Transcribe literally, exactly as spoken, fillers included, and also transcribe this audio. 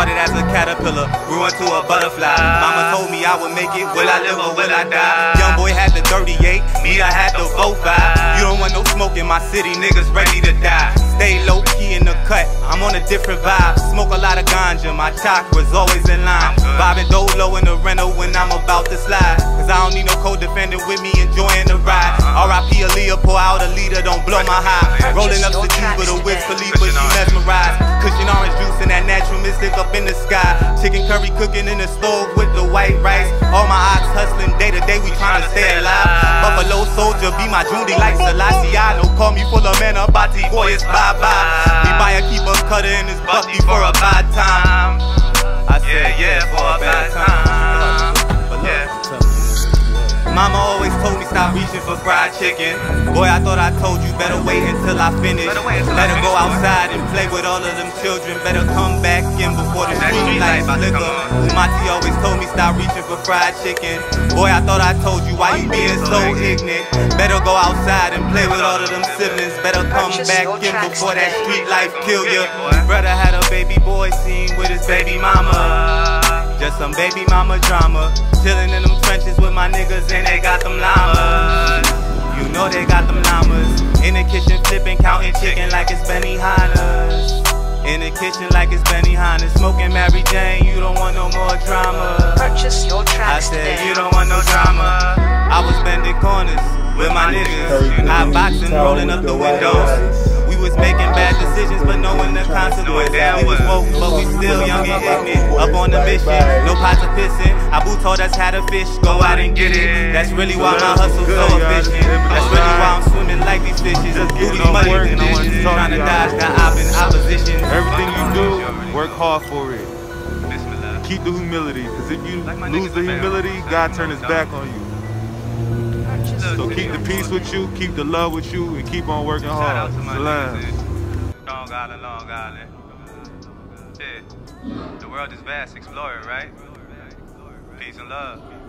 Started as a caterpillar, grew into a butterfly. Mama told me I would make it, will I live or will I die? Young boy had the thirty-eight, me I had the four five. You don't want no smoke in my city, niggas ready to die. Stay low key in the cut, I'm on a different vibe. Smoke a lot of ganja, my chakras always in line. Vibing dolo in the rental when I'm about to slide. Cause I don't need no co-defendant with me enjoying the ride. R I P Aaliyah, pour out a leader, don't blow my high. Rolling up the tube with a whip, Khalifa, you mesmerized. Cushion orange juice and that natural mystic up in the sky. Chicken curry cooking in the stove with the white rice. All my ox hustling day to day, we trying to stay alive. Buffalo soldier, be my Judy like Selassie. No call me full of men, a body boy, it's bye bye. We buy a keep a cutter in his bucky for a bad time. I said yeah, for a bad time. Yeah. Mama always told me stop reaching for fried chicken. Boy, I thought I told you better wait until I finish. Better go outside and play with all of them children. Better come back in before the street lights flicker. Umati always told me stop reaching for fried chicken. Boy, I thought I told you why you being so ignorant. Better go outside and play with all of them siblings. Better come back in before that street life kill you. Brother had a baby boy seen with his baby mama. Just some baby mama drama. Chillin' in them trenches with my niggas and they got them llamas. You know they got them llamas. In the kitchen flipping, counting chicken like it's Benihana's. In the kitchen like it's Benihana's. Smoking Mary Jane, you don't want no more drama. Purchase your tracks I said today. you don't want no drama. I was bending corners with my niggas. I boxing, rolling up the windows. We was making bad decisions, but knowing the consequences. We was woke, but we still young and ignorant. Up on the mission, no pots of pissing. Abu told us how to fish, go out and get it. That's really why my hustle's so efficient. That's really why I'm swimming like these fishes. Do these money conditions, trying to dodge the op in opposition. Everything you do, work hard for it. Keep the humility, because if you lose the humility, God turns his back on you. So keep the peace with you, keep the love with you, and keep on working hard. Salam. Long Island, Long Island. Yeah. The world is vast, explore it, right? Peace and love.